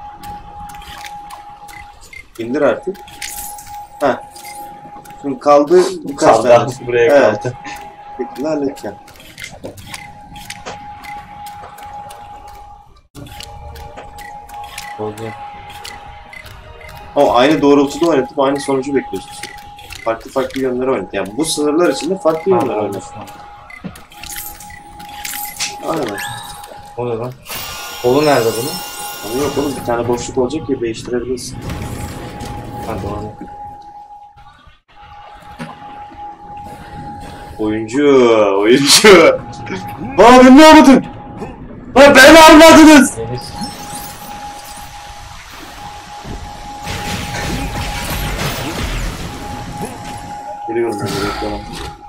İndir artık. Ha. Şimdi kaldı birkaç Kaldı. tanesi. Buraya Evet. kaldı. Peki, halledeceğim. Oldu. O aynı doğrultuda oynatıp aynı sonucu bekliyorsun. Farklı farklı yönlere oynat. Yani bu sınırlar içinde farklı yönler Tamam oldu oynat. şu an. Aynen. O ne lan? Kolu nerede bunun? Ama yok oğlum, bir tane boşluk olacak ki değiştirebilirsin. Ha doğru. Oyuncu, oyuncu. Abi ne yaptın? Ha beni almadınız. Deniz. Geliyorum ben de reklamam.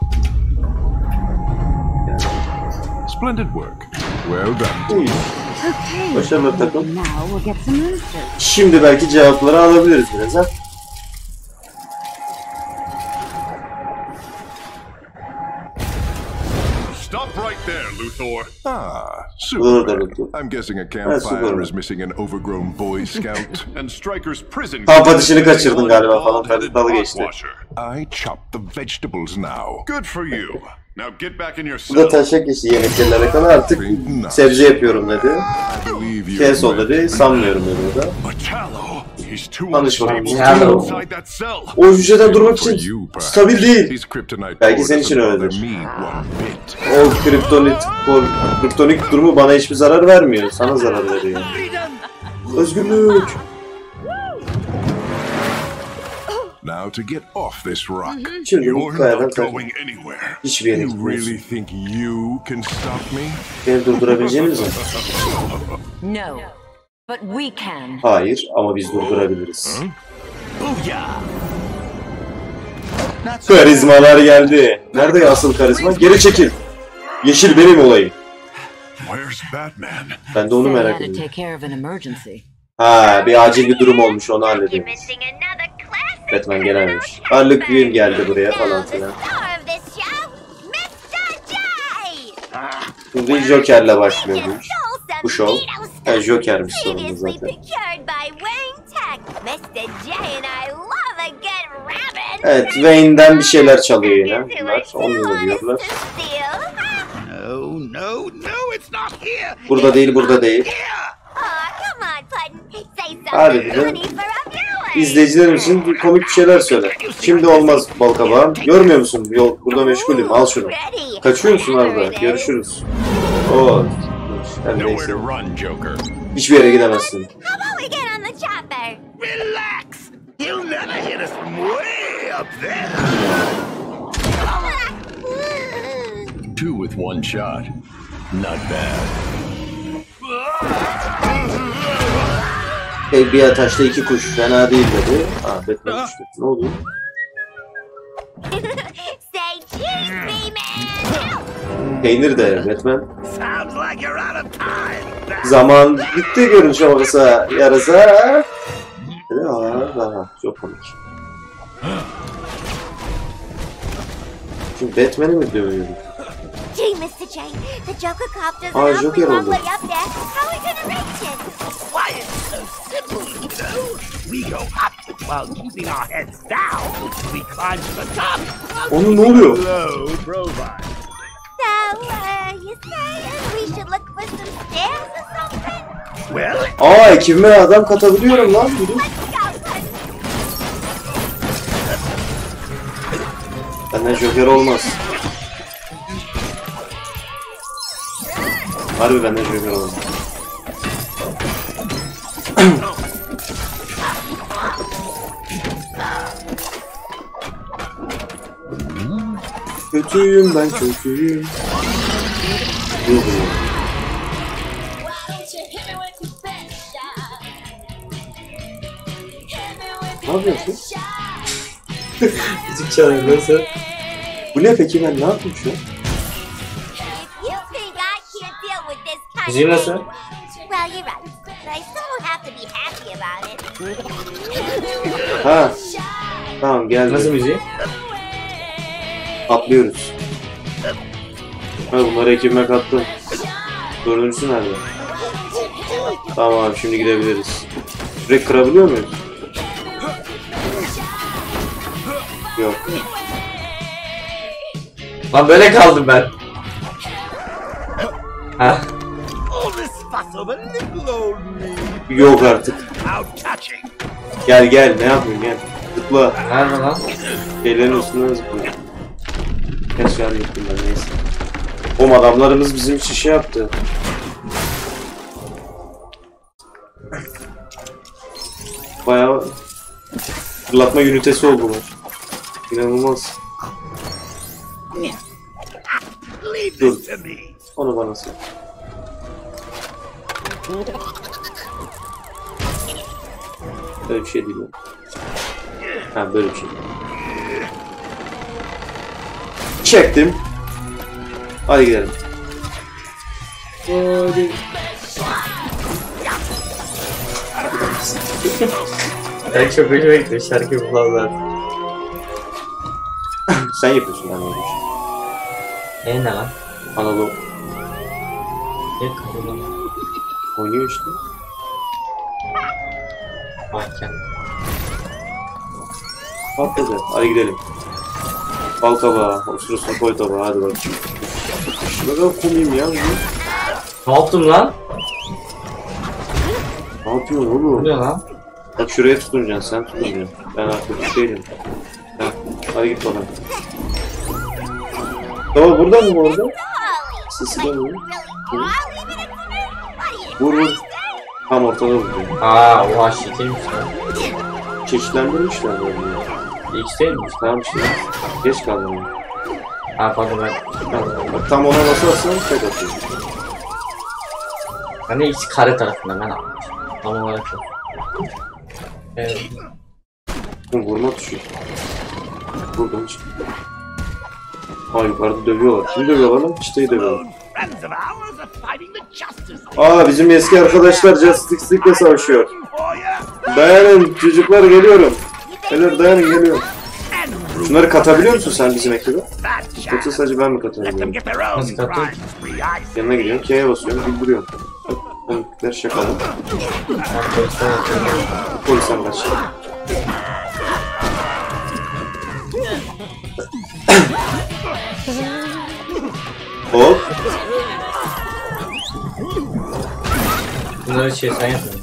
Splendid work. Well done. İyi. Okay, Başarılı takım. maybe now we'll get some answers. Şimdi belki cevapları alabiliriz biraz ha. Stop right there, Luthor. Ah, Burada super. Luthor. I'm guessing a super. campfire is missing an overgrown Boy Scout. And Stryker's prison. Kampa dişini kaçırdın galiba falan. Tabii dalga geçti. I chop the vegetables now. Good for you. Now get back in your Bu da cell. taşak işi yemeklerle alakalı, artık sebze yapıyorum dedi. I believe you. Kes o dedi, sanmıyorum dedi o da. Metallo. He's too Tanış bakayım. Metallo. inside that cell. O hücreden durmak For için you, perhaps. stabil değil. His kryptonite Belki core senin için doesn't bother öyledir. me one bit. O kriptonit, o kriptonik durumu bana hiçbir zarar vermiyor. Sana zarar veriyor. Özgürlük. Now to get off this rock. Şimdi bu You're kayadan not kaç. going anywhere. Hiçbir yere You gitmiyorsun. really think you can stop me? Beni durdurabileceğiniz mi? No, but we can. Hayır, ama biz durdurabiliriz. Karizmalar geldi. Nerede ya asıl karizma? Geri çekil. Yeşil benim olayım. Where's Batman? Ben de onu Said he merak had to ediyorum. take care of an emergency. Ha, bir acil bir durum olmuş, onu hallediyoruz. Batman gelememiş. Harley Quinn geldi buraya falan filan. Şimdi Joker'le başlıyormuş. Bu show. Ha, Joker'miş sonunda zaten. Evet, Wayne'den bir şeyler çalıyor yine. Bunlar, onu da diyorlar. No, no, no, it's not here. Burada değil, burada değil. Hadi bir de izleyicilerim için bir komik bir şeyler söyle. Şimdi olmaz balkabağım. Görmüyor musun? Yol burada meşgulüm. Al şunu. Kaçıyor musun Arda? Görüşürüz. Oo. Ben Nowhere neyse. to run, Joker. Hiçbir yere gidemezsin. Relax. He'll never hit us from way up there. Two with one shot. Not bad. Hey, bir taşla iki kuş. Fena değil dedi. Aa, Batman düştü. Ne oldu? Peynir de Batman. Sounds like you're out of time. Zaman bitti görünüşe bakasa yarasa. Dedi, aa, daha çok komik. Şimdi Batman'i mi dövüyordu? Gee, mister J, the Joker copter's Aa, an awfully Joker long oldu. way up there. How are we gonna reach it? Why, it's so simple, you know. We go up while keeping our heads down. We climb to the top. Onun ne oluyor? Low profile. So, uh, you saying we should look for some stairs or something? Well, Aa, ekibime adam katabiliyorum lan. Dur. Let's go, let's Benden Joker olmaz. Harbi benden Joker olmaz. Kötüyüm ben, kötüyüm. Dur dur. Ne yapıyorsun? Müzik çalıyor nasıl? Bu ne peki, ben ne yapayım şu an? You think I can't deal with this kind Müziği of nasıl? thing? Well, you're right. But I still don't have to be happy about it. Ha. Tamam geldi. Nasıl müziği? Atlıyoruz. Ha, bunları ekibime kattım. Dördüncüsü nerede? Tamam, şimdi gidebiliriz. Direkt kırabiliyor muyuz? Yok. Lan böyle kaldım ben. Ha? all this fuss over little old me. Yok artık. How touching. Gel gel, ne yapıyorsun, gel. Zıpla. Nerede lan? Şeylerin üstünden zıpla. Kaç yer gittim ben, neyse. Oğlum adamlarımız bizim için şey yaptı. Bayağı fırlatma ünitesi oldular. İnanılmaz. Leave Dur. this to me. Onu bana sor. Böyle bir şey değil mi? Ha, böyle bir şey. Çektim. Hadi gidelim. Hadi. Ben çok hoşuma gitti şarkı bulanlar. Sen yapıyorsun lan öyle bir şey. E ne lan? Analog. Ne kadın? Oynuyor işte. Varken. Patladı. Hadi gidelim. Bal tabağı. Osurursun koy tabağı. Hadi bak. Ne kadar komiyim ya. Ne yaptım lan? Ne yapıyorsun Ne oğlum? oluyor lan? Bak şuraya tutunacaksın. Sen tutunacaksın. Ben artık değilim. Ha, hadi git bakalım. Tamam, burada mı bu arada? Sesi de mi? Vur vur. Tam ortada vuruyor. Aa oha şekermiş lan. Çeşitlendirmişler böyle. X değilmiş. Tamam işte. Geç kaldım. Ha pardon ben. Bak tam ona basarsan tek atıyor. Ben de X kare tarafından ben almışım. Tam olarak yok. Evet. Bu vurma tuşu. Buradan çık. Ha, yukarıda dövüyorlar. Kimi dövüyorlar lan? Çiteyi dövüyorlar. Friends of ours are fighting the Aa, bizim eski arkadaşlar Justice League'le savaşıyor. Dayanın çocuklar, geliyorum. Beyler dayanın, geliyorum. Şunları katabiliyor musun sen bizim ekibe? Yoksa sadece ben mi katabiliyorum? Nasıl katıl? Yanına gidiyorum, K'ye basıyorum, bildiriyorum. Komikler şakalı. Polisten kaçıyor. Hop. Bunları şey sen yapıyorsun.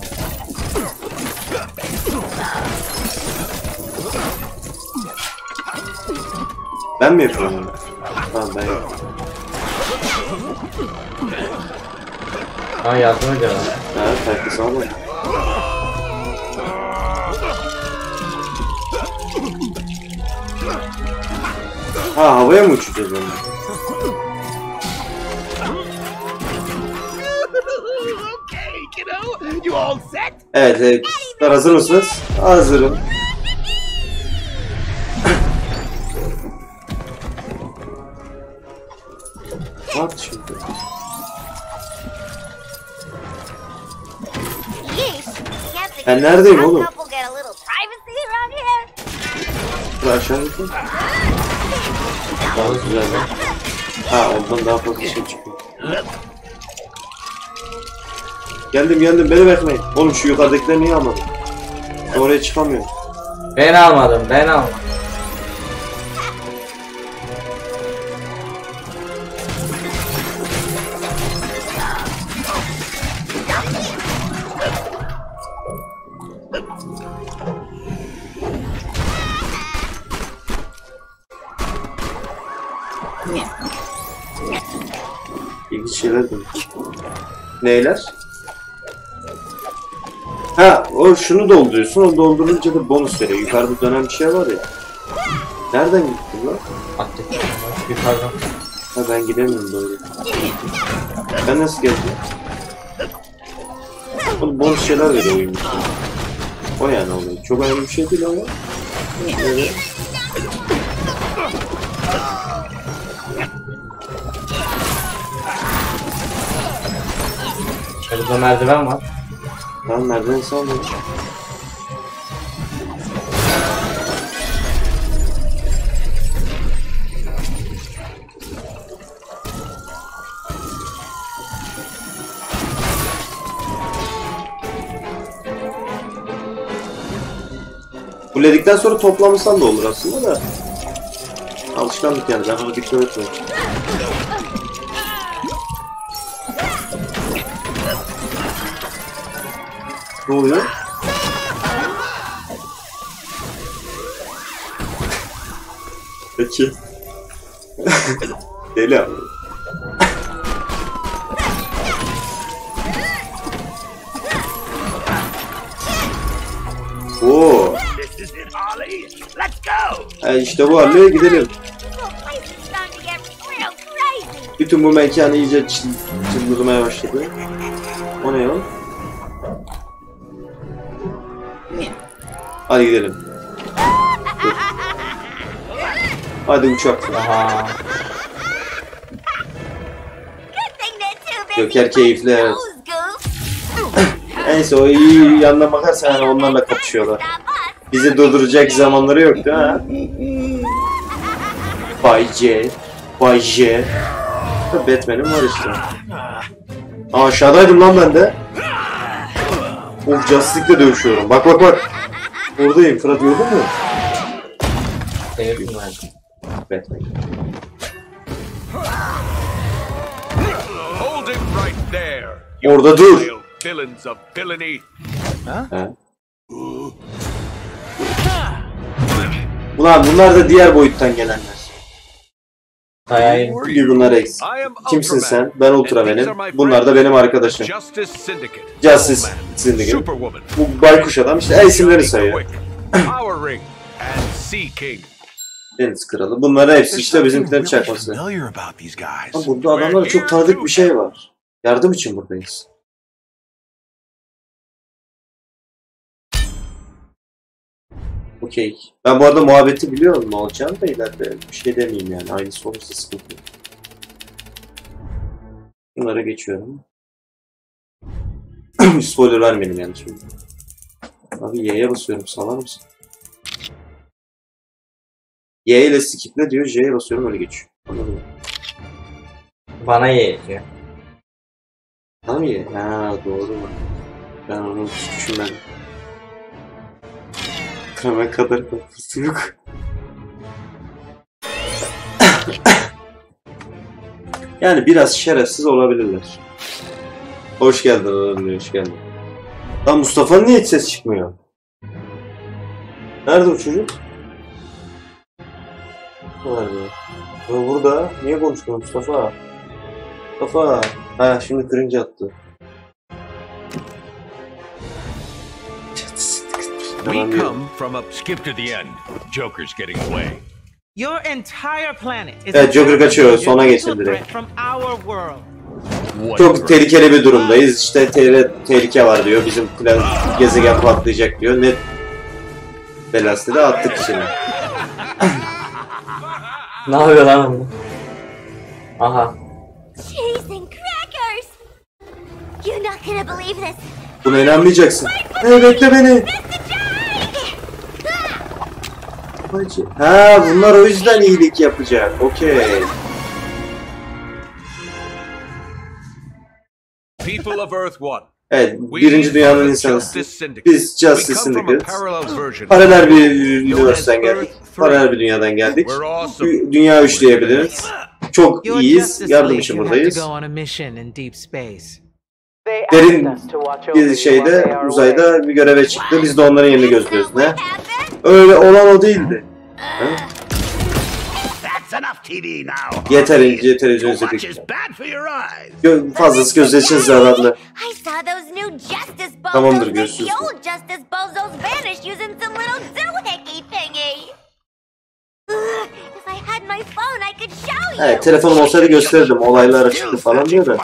Ben mi yapıyorum onu? Tamam, ben yapıyorum. Ha, yardım ediyorlar. Evet, herkes alma. Ha, havaya mı uçacağız onu? Evet, evet. Çocuklar, hazır mısınız? Hazırım. Ne yaptı şimdi? Ben neredeyim oğlum? Bu aşağıdaki. Daha güzel lan. Ha, ondan daha fazla şey çıkıyor. Geldim geldim, beni bekleyin. Oğlum şu yukarıdakileri niye almadın? Oraya çıkamıyorum. Ben almadım, ben almadım. İlginç şeyler dönüyor. Neyler? Ha, o şunu dolduruyorsun, o doldurunca da bonus veriyor. Yukarıda dönen bir şey var ya. Nereden gittin lan? Attık. Yukarıdan. Ha, ben gidemiyorum böyle. Ben nasıl geldim? Oğlum bonus şeyler veriyor oyun işte. O yani oluyor. Çok önemli bir şey değil ama. Evet. Şurada merdiven var. Tamam, merdiven sağlıyorum. Fulledikten sonra toplamışsan da olur aslında da. Alışkanlık yani, ben ona dikkat etmiyorum. Ne oluyor? Peki. Deli abi. Oo. E işte bu Harley'e gidelim. Bütün bu mekanı iyice çıldırmaya başladı. O ne ya? Hadi gidelim. Dur. Hadi uçak. Aha. Joker keyifli, evet. Neyse, o iyi yanına bakarsan yani onlarla kapışıyorlar. Bizi durduracak zamanları yoktu ha. Bay J, Bay J. Batman'im var işte. Aa, aşağıdaydım lan ben de. Of, Justice League'le dövüşüyorum. Bak bak bak. Buradayım. Fırat, gördün mü? Telefon verdim. Batman. Hold it right there. Orada dur. Villains of villainy. Ha? Ulan bunlar da diğer boyuttan gelenler. Hayır. Bunlar X. Kimsin sen? Ben Ultraman'im. Bunlar da benim arkadaşım. Justice Syndicate. Justice Syndicate. Superwoman. Bu baykuş adam işte isimleri sayıyor. Power Ring and Sea King. Deniz Kralı. Bunların hepsi işte bizimkilerin çakması. Ama burada adamlara çok tanıdık bir şey var. Yardım için buradayız. Okey. Ben bu arada muhabbeti biliyorum ne olacağını da ileride bir şey demeyeyim yani. Aynısı olursa sıkıntı yok. Bunlara geçiyorum. Spoiler vermeyelim yani şimdi. Abi Y'ye basıyorum, salar mısın? Y ile skiple diyor, J'ye basıyorum öyle geçiyor. Anladın mı? Bana yetiyor. Tamam mı? Ha doğru mu? Ben onu hiç düşünmedim. Kreme kadar kafası yok. Yani biraz şerefsiz olabilirler. Hoş geldin oğlum, hoş geldin. Lan Mustafa'nın niye hiç ses çıkmıyor? Nerede o çocuk? Nerede? Ya burada. Niye konuşmuyor Mustafa? Mustafa. Ha şimdi cringe attı. We come from a skip to the end. Joker's getting away. Your entire planet is Evet, Joker kaçıyor. Sona geçildi direkt. from our world. Çok tehlikeli bir durumdayız. İşte te tehlike var diyor. Bizim plan gezegen patlayacak diyor. Ne belası da attık içine. Ne yapıyor lan bu? Aha. Cheese and crackers! You're not gonna believe this. Buna inanmayacaksın. Hey bekle beni. Ha bunlar o yüzden iyilik yapacak. Okey. People of Earth One. Evet, birinci dünyanın insanıyız. Biz Justice Syndicate. Paralel bir üniversiteden geldik. Paralel bir dünyadan geldik. Dünya üçleyebiliriz. Çok iyiyiz. Yardım için buradayız. Derin bir şeyde, uzayda bir göreve çıktı. Biz de onların yerini gözlüyoruz. Ne? Öyle olan o değildi. Ha? Yeterince televizyon izledik. Gö fazlası gözler için zararlı. Tamamdır, görüşürüz. Evet, telefonum olsaydı gösterirdim. Olaylar çıktı falan diyor da.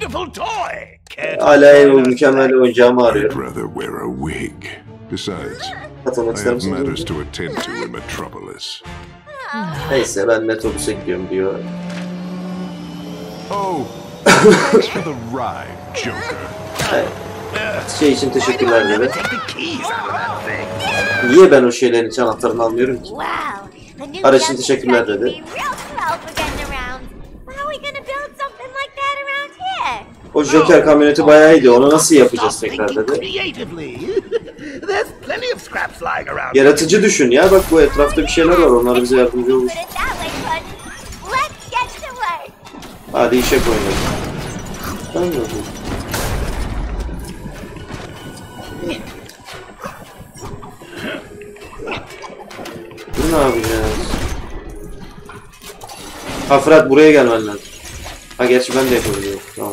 Hala en mükemmel oyuncağımı arıyorum. Katılmak ister misiniz? Neyse ben metrobüse gidiyorum diyor. Evet. Şey için teşekkürler dedi. Niye ben o şeylerin hiç anahtarını almıyorum ki? Araç için teşekkürler dedi. O Joker kamyoneti bayağı iyiydi. Onu nasıl yapacağız tekrar dedi. Yaratıcı düşün ya. Bak bu etrafta bir şeyler var. Onlar bize yardımcı olur. Hadi işe koyalım. Tamam mı? Ne yapacağız? Ha Fırat buraya gelmen lazım. Ha gerçi ben de yapabiliyorum. Tamam.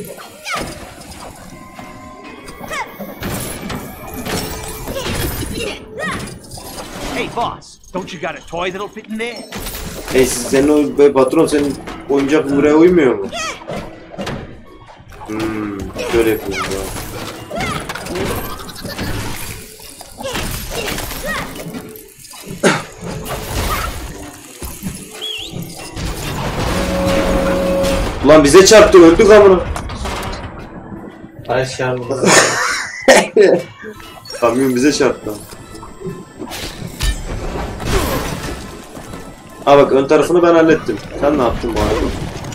Hey boss, don't you got a toy that'll fit in there? Hey senin o patron senin oyuncak buraya uymuyor mu? Hmm, şöyle yapıyorum ya. Ulan bize çarptı, öldük amına. Ay şarjı. Kamyon bize çarptı. Ha bak ön tarafını ben hallettim. Sen ne yaptın bu arada?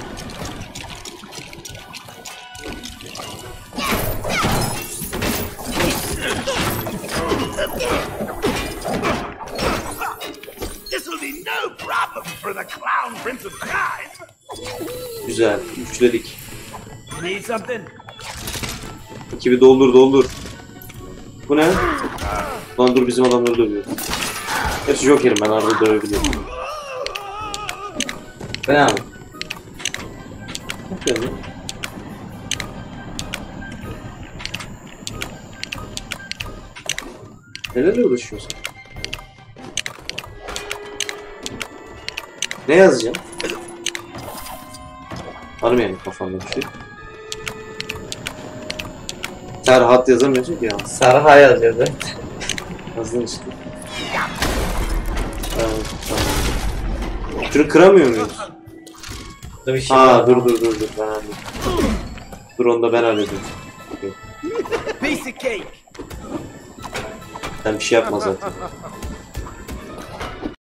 Güzel, üçledik. Ekibi doldur doldur. Bu ne? Lan dur bizim adamları dövüyor. Gerçi Joker'im ben arada dövebiliyorum. Bu ne abi? Ne yapıyorsun? Nelerle uğraşıyorsun? Ne yazacağım? Aramayanım kafamda bir şey. Serhat yazamıyorsun ki ya. Sarha yazıyordu. Yazdın işte. Evet, tamam. Şunu kıramıyor muyuz? Dur, şey ha dur dur dur dur ben halledeyim. Dur onu da ben halledeyim. Okay. Piece of cake. Sen bir şey yapma zaten.